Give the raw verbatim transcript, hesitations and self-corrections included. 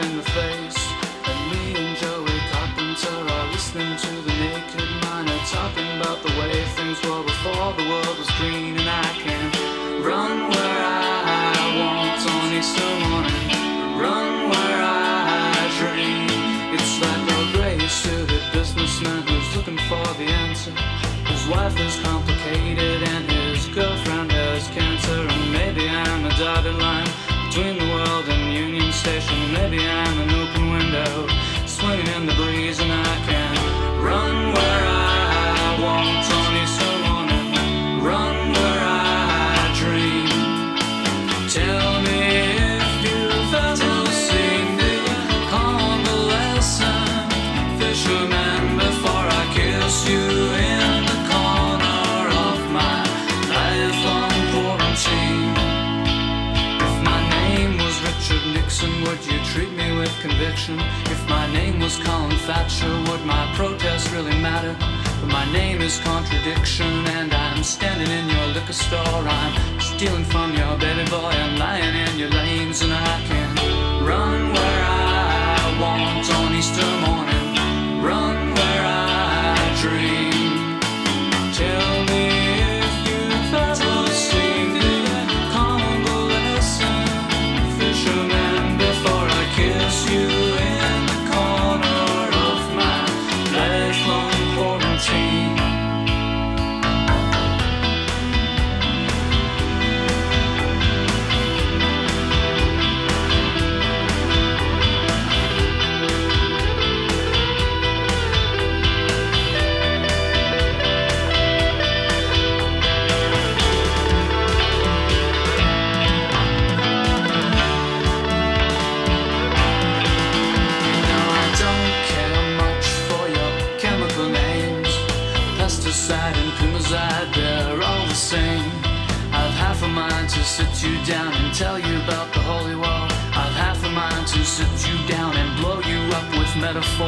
in the face. And me and Joey Carpenter are listening to the Naked Miner talking about the way things were before the world was green. And I can run where I want on Easter morning, run where I dream. It's like a grey-suited businessman who's looking for the answer. His wife is complicated and his girlfriend has cancer. And maybe I'm a dotted line between the world and Union Station. Maybe I'm an open window swinging in the breeze. And I can run where I want on Easter morning, run where I dream. Tell me if you've ever seen the convalescent fisherman before I kiss you in the corner of my lifelong quarantine. If my name was Richard Nixon, would you treat me with conviction? If my name was Colin Thatcher, would my protest really matter? But my name is contradiction, and I'm standing in your liquor store. I'm stealing from your baby boy and lying in your lanes. And I can run where I want on Easter morning, run where I dream. Tell me if you've ever seen the convalescent fisherman before I kiss you in the corner of my lifelong quarantine. Pesticide and Pimazide, they're all the same. I've half a mind to sit you down and tell you about the holy war. I've half a mind to sit you down and blow you up with metaphor.